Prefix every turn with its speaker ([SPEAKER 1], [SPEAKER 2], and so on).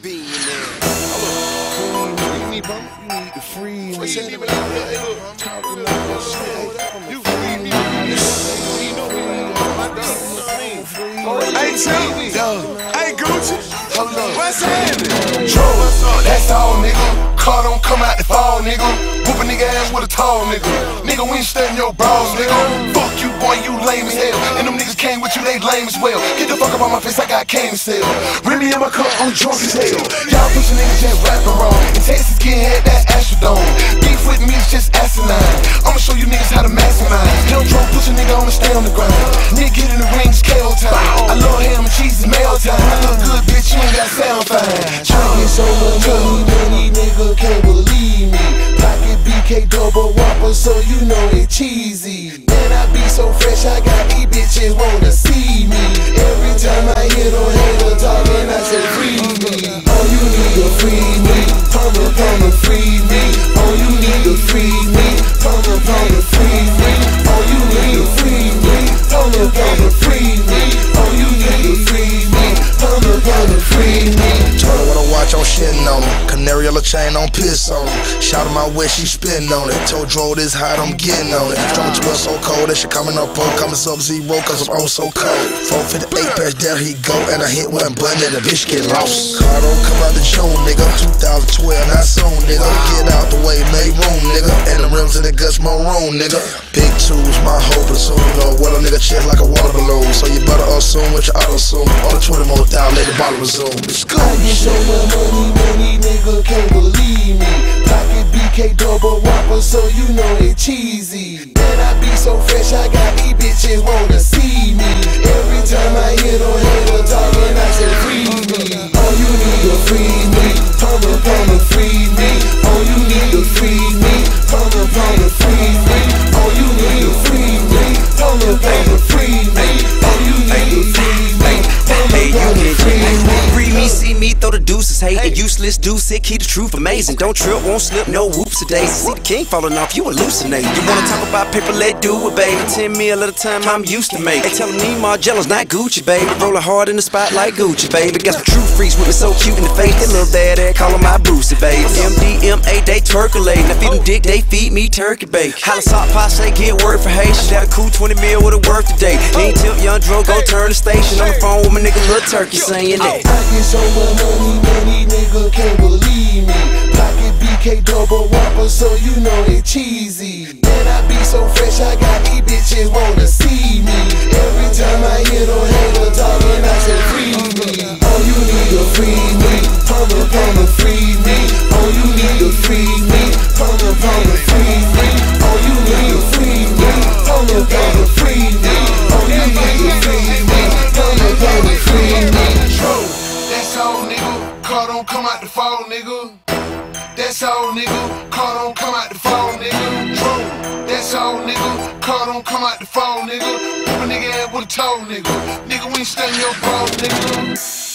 [SPEAKER 1] being there.
[SPEAKER 2] You need to free me. Talking about shit. You free me. Hey, tell me. Hey, Gucci. Hold up. What's happening?
[SPEAKER 3] That's all, nigga. Car don't come out the fall, nigga. Whoop a nigga ass with a tall nigga. Nigga, we ain't studying your bras, nigga. Fuck you, boy, you lame as hell. And them niggas came with you, they lame as well. Get the fuck up on my face, I got cane to sell. Remy in my car, I'm drunk as hell. Y'all pushing niggas just rapping wrong. In Texas, getting had that Astrodome. Beef with me is just asinine. I'ma show you niggas how to mastermind. Young drunk, push a nigga, I'ma stay on the ground. Nigga, get in the ring, it's KO time. I love ham and cheese, it's mail time. I look good, bitch, you ain't got sound fine.
[SPEAKER 2] Tryna get so much money, nigga can't believe me. Pocket BK double whopper, so you know it cheesy. Man, I be so fresh, I got these bitches wanna see me. Every time I hear no hater talking, I say free me. Oh, you need to free me. Pump free me. Oh, you need to free me. Pump free me. Oh, you need to free me. Pump free me. Oh, you need to free me. Pump free me.
[SPEAKER 3] Told her what I watch, I'm shitting on her. Canary yellow chain, on piss on her. Shout my way, she spitting on it. Told Dro this hot, I'm getting on it. Strong 12 so cold, that shit coming up on. Coming sub-zero, cause I'm on so cold. 458 patch, there he go. And I hit one button and the bitch get lost. Car don't come out the zone, nigga. 2012, not soon, nigga. Get out the way, make room, nigga. And the rims in the guts, more room, nigga. Big tools, my hope, and soon, you know. Well, a nigga chest like a water balloon. So you better assume what you auto-assume. On the 20 more down, let the bottle resume. It's good.
[SPEAKER 2] I get so much money, nigga can't believe me. Pocket BK double whopper, so you know it cheesy. Man, I be so fresh, I got these bitches wanna see me. Every time I hear no hater talking, I say free me. Oh, you need to free me. Pump free me. Oh, you need to free me. Pump free me. Oh, you need to free me. Pump free me. Oh, you need to free me.
[SPEAKER 1] Hey, you need to free me, see me, throw the deuces. Hey, a useless dude, sick, keep the truth amazing. Don't trip, won't slip, no whoops a daisy. See the king falling off, you hallucinate. You wanna talk about paper, let do it, baby. 10 mil at a time, I'm used to make. Hey, tellin' me Margello's not Gucci, baby. Rollin' hard in the spot like Gucci, baby. Got some true freaks with me so cute in the face. They little bad ass, call 'em my Boosie, baby. MDMA, they turculate. Now feed them dick, they feed me turkey bake. Holla sock passe, get word for Haitian. Got a cool 20 mil with a worth today. Ain't tip young Dro, go turn the station. On the phone with my nigga Lil Turkey saying that.
[SPEAKER 2] I get so much money, nigga can't believe me. Pocket BK double whopper, so you know it cheesy. Man, I be so fresh, I got these bitches wanna see me. Every time I hear no hater talking, I say free me. Oh, you need to free me. Pump free me. Oh, you need to free me. Pump free me. Oh, you need to free me. Pump free me. Oh, you need to free me. Pump free me.
[SPEAKER 3] That's all, nigga. Car don't come out the fall, nigga. That's all, nigga. Car don't come out the fall, nigga. True. That's all, nigga. Car don't come out the fall, nigga. Whoop a nigga ass with a tall nigga. Nigga, we ain't studying your bras, nigga.